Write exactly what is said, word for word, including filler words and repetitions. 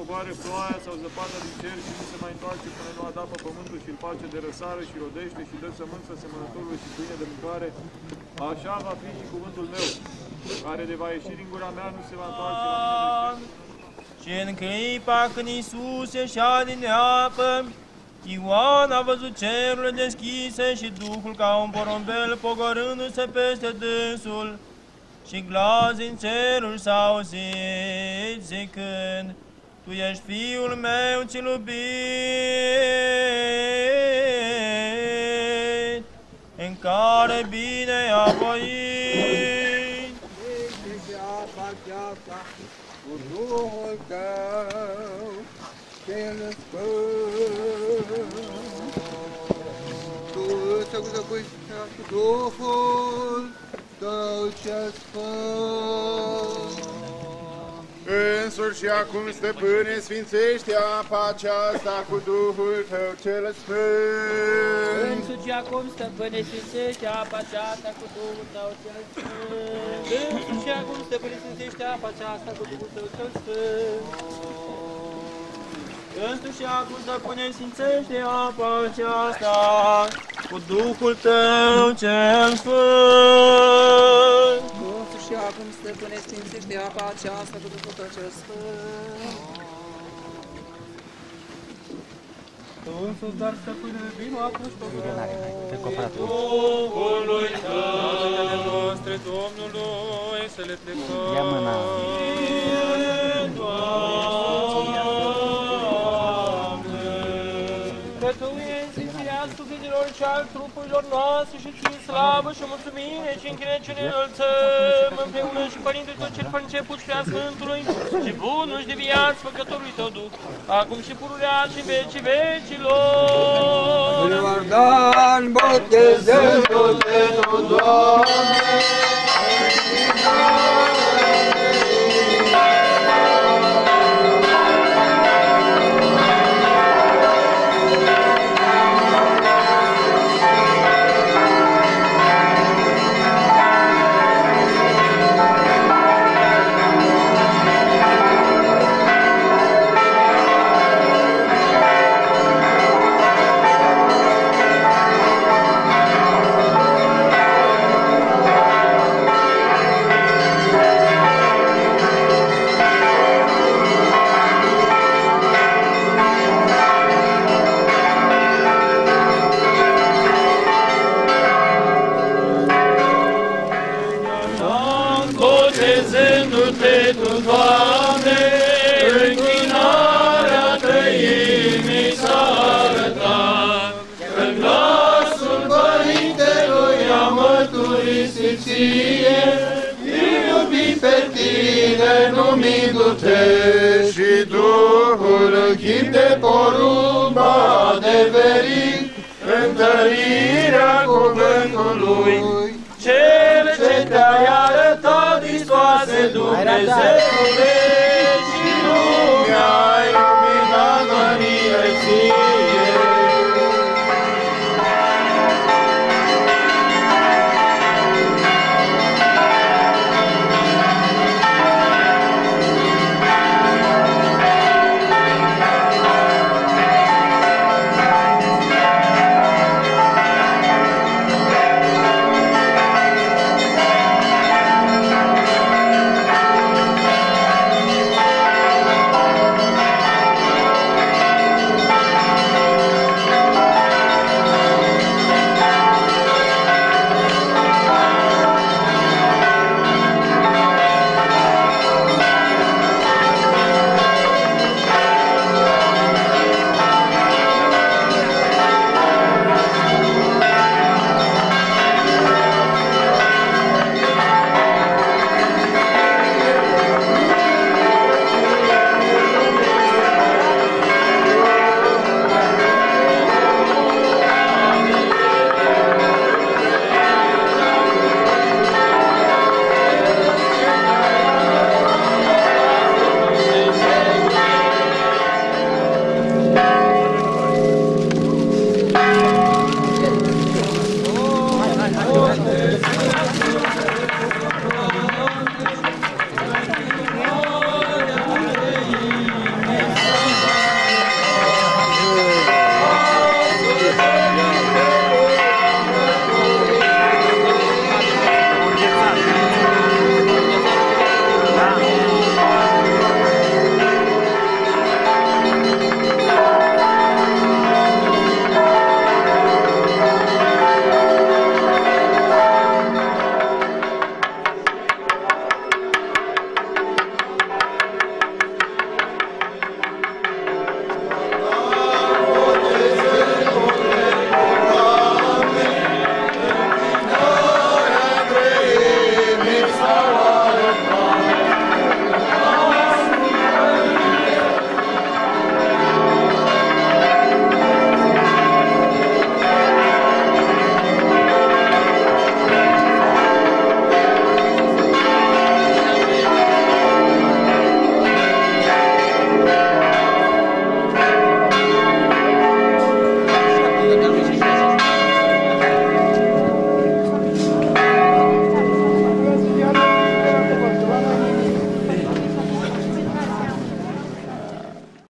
coboare ploaia sau zăpada din cer și nu se mai întoarce până nu adapă pământul și îl face de răsare și rodește și dă sămânță semănătorului și pâine de mâncare, așa va fi și cuvântul meu, care de va ieși din gura mea nu se va întoarce la mine de și în clipa când Iisus ieșea din apă, Ioan a văzut cerurile deschise și Duhul ca un porumbel pogorându-se peste dânsul, și glas din cerul s-a auzit zicând: Tu ești Fiul meu ce-l iubit, în care bine a voit. Ești apa aceasta cu Duhul tău cel sfânt. Tu să cu Duhul tău cel sfânt. Însuși și acum, Stăpâne, sfințește apa aceasta cu Duhul tău cel sfânt. Însuși și acum, Stăpâne, sfințește apa aceasta cu Duhul tău cel sfânt. Însuși și acum, Stăpâne, sfințește apa aceasta cu Duhul tău cel sfânt. Însuși și acum, Stăpâne, sfințește apa aceasta cu Duhul tău cel sfânt. Însuși și acum, Stăpâne, sfințește apa aceasta cu Duhul tău cel sfânt. Însuși, dar, Stăpâne, vino acum și Duhului tău noastre, Domnului, să le plecăm. Ia mâna. Că Tu ești sfințirea sufletelor și al trupurilor noastre și Ție slavă și mulțumire și închinare ne înălțăm împreună și Părintele Tău cel început și prea Sfântului și bunul și de viață Făcătorului Tău Duh, acum și pururea și în vecii vecilor. În Iordan botezându-te Tu, Doamne, botezându-te Tu, Doamne, închinarea Trăimii s-a arătat, că glasul Părintelui a mărturisit Ție, iubit pe Tine, numindu-te, Și Duhul în chip de porumb a adeverit întărirea cuvântului. Cele ce Te-ai arătat, Hristoase Dumnezeu,